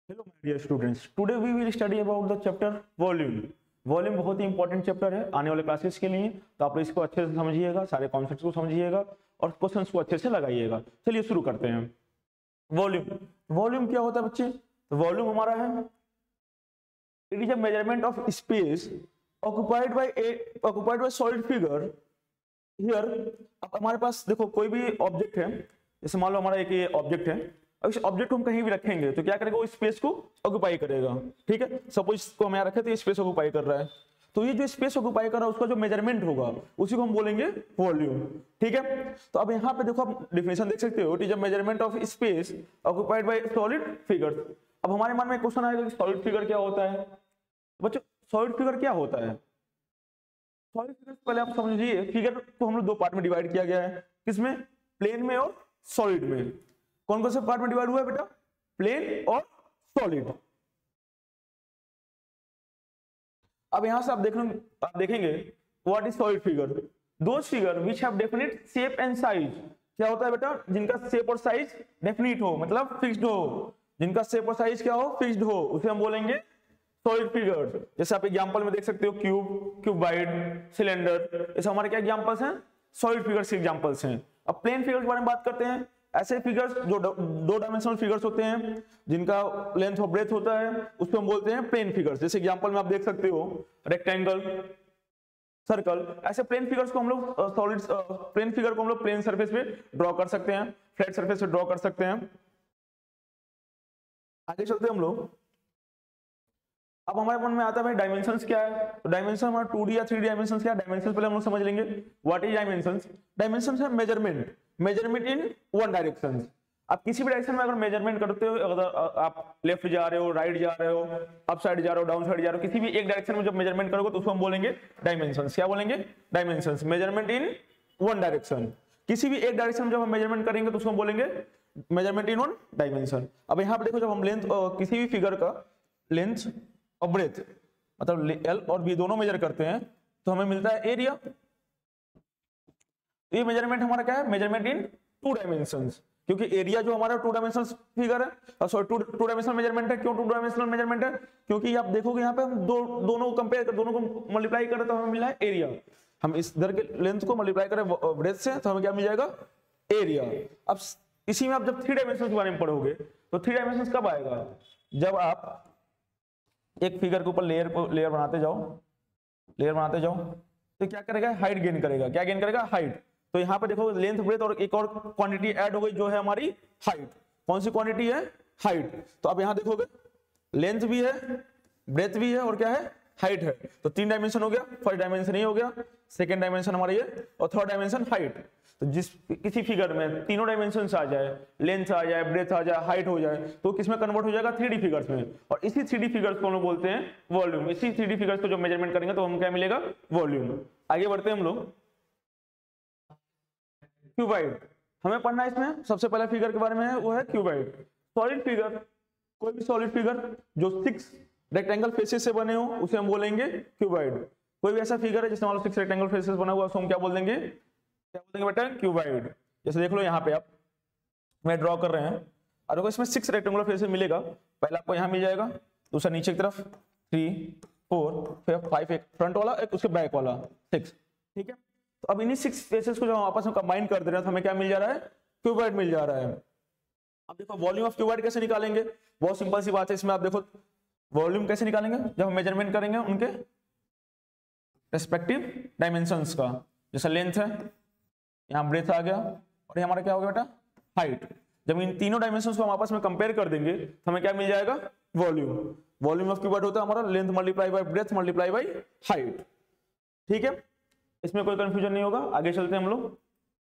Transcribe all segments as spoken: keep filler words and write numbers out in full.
Hello my dear students, today we will study about the chapter volume. Volume बहुत ही important chapter है आने वाले क्लासेस के लिए, तो आप इसको अच्छे से समझिएगा, सारे कॉन्सेप्ट्स को समझिएगा और क्वेश्चंस को अच्छे से लगाइएगा। चलिए शुरू करते हैं। वॉल्यूम वॉल्यूम क्या होता है बच्चे? तो वॉल्यूम हमारा है, it is a measurement of space occupied by a occupied by solid figure. Here अब हमारे पास देखो कोई भी ऑब्जेक्ट है, जैसे मान लो हमारा एक ये ऑब्जेक्ट है, अब इस ऑब्जेक्ट को हम कहीं भी रखेंगे तो क्या करेगा, वो स्पेस को ऑक्युपाई करेगा। ठीक है, सपोज इसको हम यहाँ रखे तो ये स्पेस ऑक्युपाई कर रहा है, तो ये जो स्पेस ऑक्युपाई कर रहा है उसका जो मेजरमेंट होगा उसी को हम बोलेंगे वॉल्यूम। ठीक है, तो अब यहाँ पे देखो आप डेफिनेशन देख सकते हो, it is a measurement of space occupied by solid figure. अब हमारे मन में क्वेश्चन आएगा कि सॉलिड फिगर क्या होता है? बच्चों सॉलिड फिगर क्या होता है? सॉलिड फिगर पहले आप समझिए, फिगर को हम लोग दो पार्ट में डिवाइड किया गया है। किसमें? प्लेन में और सॉलिड में। कौन कौन से पार्ट में डिवाइड हुआ है बेटा? प्लेन और सॉलिड। अब यहां से आप देख आप देखेंगे what is solid figure, those figure which have definite shape and size. क्या होता है बेटा? जिनका शेप और साइज डेफिनिट हो, मतलब फिक्स्ड हो। जिनका शेप और साइज क्या हो? फिक्स्ड हो, उसे हम बोलेंगे सॉलिड फिगर। जैसे आप एग्जांपल में देख सकते हो, क्यूब, क्यूबाइड, सिलेंडर, ऐसे हमारे क्या एग्जांपल्स हैं? सॉलिड फिगर्स के एग्जांपल्स हैं। अब प्लेन फिगर के बारे में बात करते हैं। ऐसे फिगर्स जो दो डायमेंशनल फिगर्स होते हैं, जिनका लेंथ और ब्रेथ होता है, उसको हम बोलते हैं प्लेन फिगर्स। जैसे एग्जांपल में आप देख सकते हो रेक्टेंगल, सर्कल। ऐसे प्लेन फिगर्स को हम लोग सॉलिड प्लेन फिगर को हम लोग प्लेन सरफेस पे ड्रॉ कर सकते हैं, फ्लैट सरफेस पे ड्रॉ कर सकते हैं। आगे चलते हैं हम लोग। अब हमारे मन में आता है भाई डायमेंशंस क्या है? तो डायमेंशन हमारा टू डी या थ्री डी डायमेंशंस क्या है? डायमेंशंस पहले हम लोग समझ लेंगे। What is dimensions? डायमेंशंस है measurement, measurement in one direction. आप किसी भी डायरेक्शन में अगर मेजरमेंट करते हो, अगर आप लेफ्ट जा रहे हो, राइट जा रहे हो, अप साइड जा रहे हो, डाउन साइड जा रहे हो, किसी भी एक डायरेक्शन में जब मेजरमेंट करोगे तो उसको हम बोलेंगे डायमेंशंस। क्या बोलेंगे? Dimensions, measurement in one direction. किसी भी एक डायरेक्शन में जब हम मेजरमेंट करेंगे तो उसको हम बोलेंगे मेजरमेंट इन वन डायमेंशन। अब यहाँ पे देखो, जब हम लेंथ किसी भी फिगर का लेंथ और ब्रेथ मतलब एल और बी दोनों मेजर करते हैं तो हमें मिलता है एरिया। ये मेजरमेंट हमारा क्या है? मेजरमेंट इन टू डायमेंशंस, क्योंकि एरिया जो हमारा टू डायमेंशनल फिगर है, sorry two two dimensional measurement है। क्यों टू डायमेंशनल मेजरमेंट है? क्योंकि आप देखोगे यहाँ पे हम दो दोनों को कंपेयर कर, दोनों को मल्टीप्लाई करें तो हमें मिला है एरिया। हम इस इधर के लेंथ को मल्टीप्लाई करें ब्रेथ से तो हमें क्या मिल जाएगा? एरिया। अब इसी में आप जब थ्री डायमेंशन के बारे में पढ़ोगे तो थ्री डायमेंशन कब आएगा? जब आप एक फिगर के ऊपर लेयर को लेयर बनाते जाओ, लेयर बनाते जाओ तो क्या करेगा? हाइट गेन करेगा। क्या गेन करेगा? हाइट। तो यहाँ पे देखो लेंथ ब्रेथ और एक और क्वांटिटी ऐड हो गई जो है हमारी हाइट। कौन सी क्वांटिटी है? हाइट। तो अब यहाँ देखोगे लेंथ भी है, ब्रेथ भी है और क्या है? हाइट है। तो तीन डायमेंशन हो गया। फर्स्ट डायमेंशन ये हो गया, सेकेंड डायमेंशन हमारा ये, और थर्ड डायमेंशन हाइट। तो जिस किसी फिगर में तीनों डायमेंशन आ जाए, लेंथ आ जाए, ब्रेथ आ जाए, हाइट हो जाए, तो किसमें कन्वर्ट हो जाएगा? थ्री डी फिगर्स में। और इसी थ्री डी फिगर्स को हम लोग बोलते हैं वॉल्यूम। इसी थ्री डी फिगर्स को जब मेजरमेंट करेंगे तो हम क्या मिलेगा? वॉल्यूम। आगे बढ़ते हैं हम लोग। क्यूबाइड हमें पढ़ना है। इसमें सबसे पहला फिगर के बारे में है, वो है क्यूबाइड। सॉलिड फिगर, कोई भी सॉलिड फिगर जो सिक्स रेक्टेंगल फेसेस से बने हो उसे हम बोलेंगे क्यूबाइड। कोई भी ऐसा फिगर है जिसमें मान लो सिक्स रेक्टेंगल फेसेस बना हुआ, उसको हम क्या बोल देंगे? क्या बोलेंगे बेटा? क्यूबाइड। जैसे देख लो यहाँ पे आप मैं ड्रॉ कर रहे हैं और देखो इसमें सिक्स रेक्टेंगुलर फेसेस मिलेगा। पहले आपको यहाँ मिल जाएगा, दूसरा नीचे की तरफ थ्री, फोर, फिर फाइव, एक फ्रंट वाला, एक उसके बैक वाला, सिक्स। ठीक है, तो अब इन्हीं सिक्स फेसेस को जब हम आपस में कंबाइन कर दे रहे हैं तो हमें क्या मिल जा रहा है? क्यूबाइड मिल जा रहा है। अब देखो वॉल्यूम ऑफ क्यूबाइड कैसे निकालेंगे? बहुत सिंपल सी बात है। इसमें आप देखो वॉल्यूम कैसे निकालेंगे? जब हम मेजरमेंट करेंगे उनके रेस्पेक्टिव डायमेंशंस का। जैसे लेंथ है, यहाँ ब्रेथ आ गया, और ये हमारा क्या हो गया बेटा? हाइट। जब इन तीनों डायमेंशंस को हम आपस में कंपेयर कर देंगे तो हमें क्या मिल जाएगा? वॉल्यूम। वॉल्यूम ऑफ क्यूबाइड होता है हमारा length multiply by breadth multiply by height. ठीक है, इसमें कोई कंफ्यूजन नहीं होगा। आगे चलते हैं हम लोग।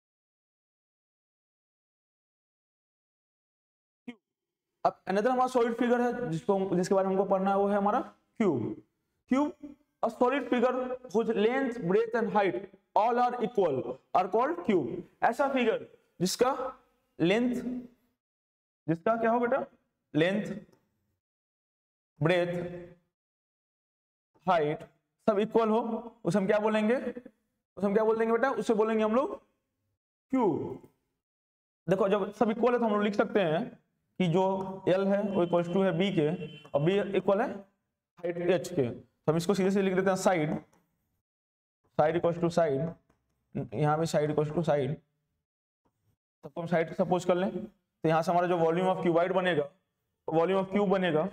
अब अनदर हमारा सॉलिड फिगर है जिसको जिसके बारे में हमको पढ़ना है, वो है हमारा cube. Cube a solid figure whose length, breadth and height all are equal are called cube। ऐसा फिगर जिसका लेंथ, जिसका क्या हो बेटा? लेंथ, ब्रेथ, हाइट सब इक्वल हो, उसे हम क्या बोलेंगे? उसे हम क्या बोल देंगे बेटा? उसे बोलेंगे हम लोग क्यूब। देखो जब सब इक्वल है तो हम लोग लिख सकते हैं कि जो L है वो इक्वल टू है B के और B इक्वल है हाइट H के, तो हम इसको सीधे से लिख देते हैं side, side equal to side, यहाँ पे साइड इक्वल टू साइड, सबको हम साइड सपोज कर लें, तो यहाँ से हमारा जो वॉल्यूम ऑफ क्यूबाइड बनेगा, वॉल्यूम ऑफ क्यूब बनेगा,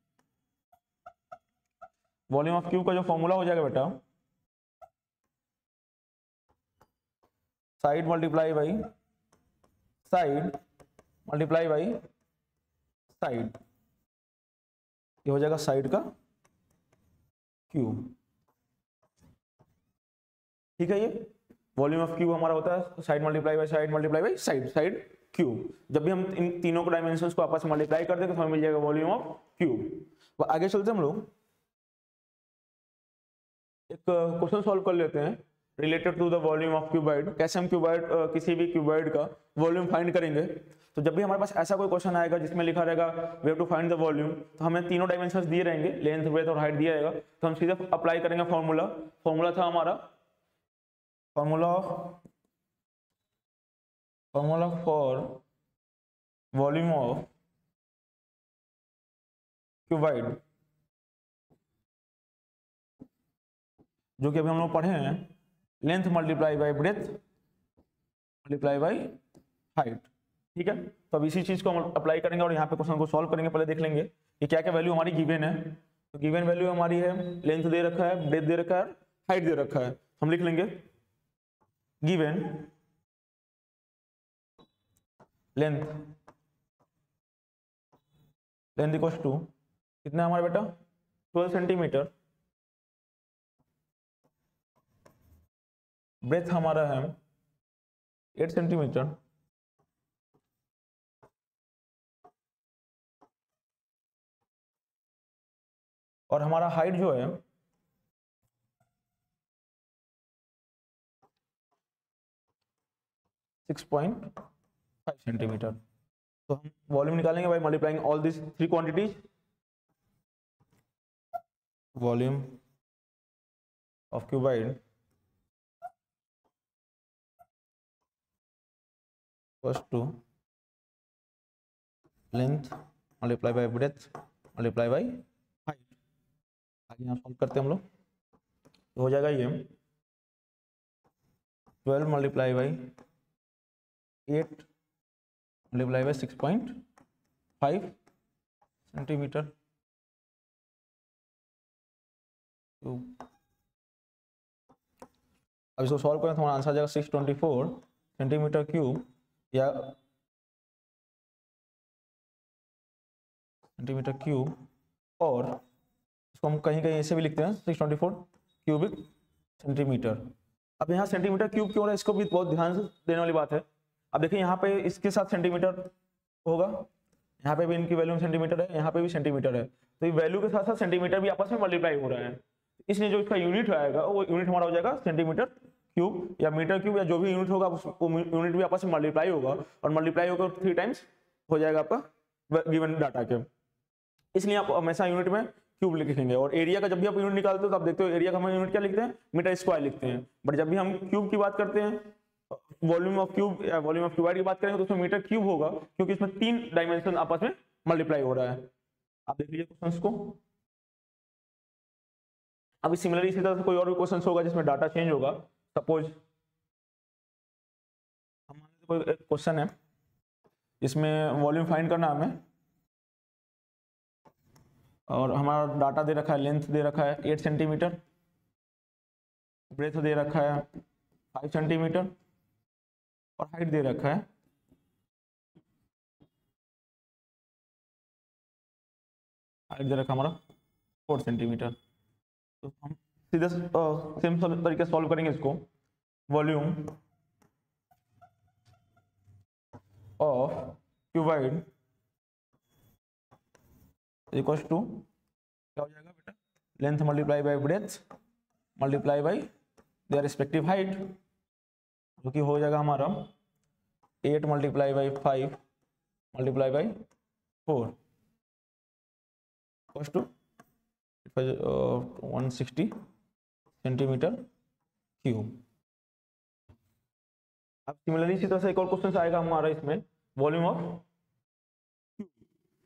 वॉल्यूम ऑफ क्यूब का जो फॉर्मूला हो जाएगा बेटा side multiply by side multiply by side, ये हो जाएगा साइड का क्यूब। ठीक है, ये वॉल्यूम ऑफ क्यूब हमारा होता है side multiply by side multiply by side, side cube. जब भी हम इन तीनों को डायमेंशंस को आपस में मल्टीप्लाई कर देंगे तो हमें मिल जाएगा वॉल्यूम ऑफ क्यूब। आगे चलते हम लोग एक क्वेश्चन सॉल्व कर लेते हैं related to the volume of cuboid. कैसे हम क्यूबाइड किसी भी क्यूबाइड का वॉल्यूम फाइंड करेंगे। तो जब भी हमारे पास ऐसा कोई क्वेश्चन आएगा जिसमें लिखा रहेगा we have to find the volume, तो हमें तीनों डायमेंशंस दिए रहेंगे, लेंथ ब्रेथ और हाइट दिया रहेगा, तो हम सीधे अप्लाई करेंगे फॉर्मूला। फॉर्मूला था हमारा formula formula for volume of cuboid, जो कि अभी हम लोग पढ़े हैं, length multiply by breadth multiply by height. ठीक है, तो अब इसी चीज को हम अप्लाई करेंगे और यहाँ पे क्वेश्चन को सॉल्व करेंगे। पहले देख लेंगे कि क्या क्या वैल्यू हमारी गिवन है। तो गिवन वैल्यू हमारी है लेंथ दे रखा है, ब्रेथ दे रखा है, हाइट दे रखा है। हम लिख लेंगे given length length equal to कितना है हमारा बेटा ट्वेल्व सेंटीमीटर, ब्रेथ हमारा है एट सेंटीमीटर, और हमारा हाइट जो है सिक्स पॉइंट फाइव सेंटीमीटर। तो हम वॉल्यूम निकालेंगे by multiplying all this three quantities. Volume of cuboid equals to length multiply by breadth multiply by height. आगे यहाँ सॉल्व करते हैं हम लोग, तो हो जाएगा ये twelve multiply by eight multiply by six point five centimetre cube. अब इसको सॉल्व करें तो हमारा आंसर आ जाएगा six twenty four centimetre cube या सेंटीमीटर क्यूब, और इसको हम कहीं कहीं ऐसे भी लिखते हैं six twenty four cubic centimetre. अब यहाँ सेंटीमीटर क्यूब क्यों है, इसको भी बहुत ध्यान से देने वाली बात है। अब देखिए यहाँ पे इसके साथ सेंटीमीटर होगा, यहाँ पे भी इनकी वैल्यू सेंटीमीटर है, यहाँ पे भी सेंटीमीटर है, तो ये वैल्यू के साथ साथ सेंटीमीटर भी आपस में मल्टीप्लाई हो रहा है। इसलिए जो इसका यूनिट आएगा वो यूनिट हमारा हो जाएगा सेंटीमीटर क्यूब या मीटर क्यूब, या जो भी यूनिट होगा वो यूनिट भी आपस में मल्टीप्लाई होगा, और मल्टीप्लाई होकर थ्री टाइम्स हो जाएगा आपका गिवन डाटा के। इसलिए आप हमेशा यूनिट में क्यूब लिखेंगे। और एरिया का जब भी आप यूनिट निकालते हो तो आप देखते हो एरिया का हम यूनिट क्या लिखते हैं, मीटर स्क्वायर लिखते हैं। बट जब भी हम क्यूब की बात करते हैं, वॉल्यूम ऑफ क्यूब या वॉल्यूम ऑफ क्यूबाइड की बात करेंगे तो उसमें मीटर क्यूब होगा, क्योंकि इसमें तीन डायमेंशन आपस में मल्टीप्लाई हो रहा है। आप देख लीजिए क्वेश्चंस को। अभी सिमिलरली इसी तरह से कोई और भी क्वेश्चन होगा जिसमें डाटा चेंज होगा। सपोज हमारे कोई एक क्वेश्चन है इसमें वॉल्यूम फाइंड करना हमें, और हमारा डाटा दे रखा है, लेंथ दे रखा है एट सेंटीमीटर, ब्रेथ दे रखा है फाइव सेंटीमीटर, और हाइट दे रखा है हाइट दे रखा हमारा फोर सेंटीमीटर। तो हम सीधे सेम तरीके से सॉल्व करेंगे इसको। Volume of cuboid equals to क्या हो जाएगा बेटा, length multiply by breadth multiply by their respective height, जो कि हो जाएगा हमारा eight multiply by five multiply by four equals to one sixty centimetre cube. अब सिमिलरली इसी तरह से एक और क्वेश्चन आएगा हमारा इसमें, वॉल्यूम ऑफ क्यूब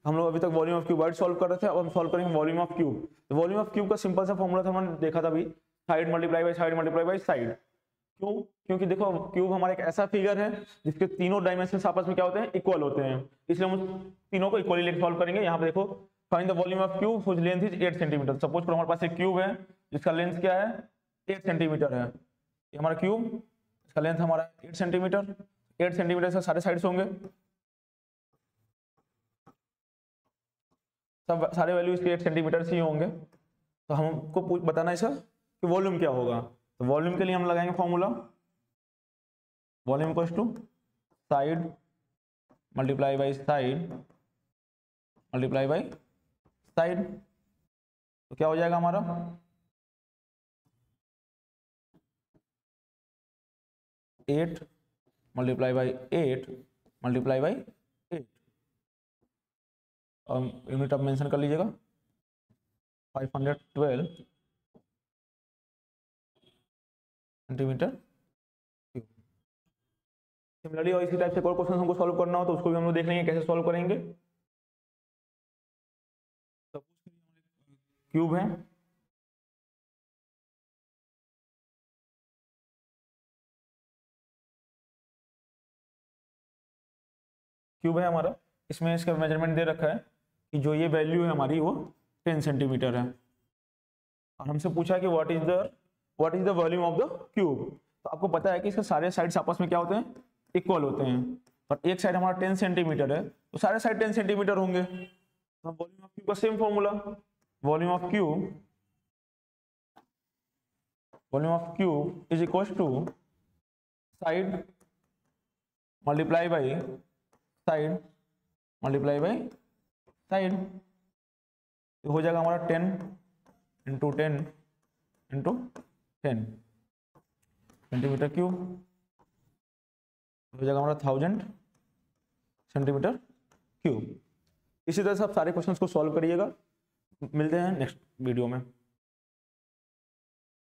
हम लोग अभी तक वॉल्यूम ऑफ क्यूबॉइड सॉल्व कर रहे थे, अब हम सॉल्व करेंगे वॉल्यूम ऑफ क्यूब। तो वॉल्यूम ऑफ क्यूब का सिंपल सा फॉर्मूला था, हमने देखा था अभी, side multiply by side multiply by side. क्यों? क्योंकि देखो क्यूब हमारा एक ऐसा फिगर है जिसके तीनों डायमेंशन आपस में क्या होते हैं, इक्वल होते हैं, इसलिए हम तीनों को इक्वली लेकर सॉल्व करेंगे। यहाँ पे देखो, find the volume of cube whose length is eight centimetre. Suppose करो हमारे पास एक क्यूब है जिसका लेंथ क्या है, एट सेंटीमीटर है। ये हमारा क्यूब, इसका लेंथ हमारा एट सेंटीमीटर, एट सेंटीमीटर से सारे साइड्स होंगे, सब सारे वैल्यू इसके एट सेंटीमीटर से ही होंगे। तो हमको पूछ बताना है इसका कि वॉल्यूम क्या होगा। तो वॉल्यूम के लिए हम लगाएंगे formula, volume equals to side multiply by side multiply by side. तो क्या हो जाएगा हमारा, eight multiply by eight multiply by eight, और यूनिट आप मेंशन कर लीजिएगा, five hundred twelve centimetre cube. Similarly और इसी टाइप से कोई क्वेश्चन हमको सॉल्व करना हो तो उसको भी हम लोग देख लेंगे कैसे सॉल्व करेंगे। क्यूब है, क्यूब है हमारा, इसमें इसका मेजरमेंट दे रखा है कि जो ये वैल्यू है हमारी वो टेन सेंटीमीटर है, और हमसे पूछा है कि what is the what is the volume of the cube. तो आपको पता है कि इसके सारे साइड्स आपस में क्या होते हैं, इक्वल होते हैं, पर एक साइड हमारा टेन सेंटीमीटर है तो सारे साइड टेन सेंटीमीटर होंगे। तो वॉल्यूम ऑफ क्यूब का same formula, volume of cube volume of cube is equal to side multiply by side multiply by side. तो हो जाएगा हमारा ten into ten into ten centimetre cube, हो जाएगा हमारा थाउजेंड सेंटीमीटर क्यूब। इसी तरह से आप सारे क्वेश्चंस को सॉल्व करिएगा। मिलते हैं नेक्स्ट वीडियो में।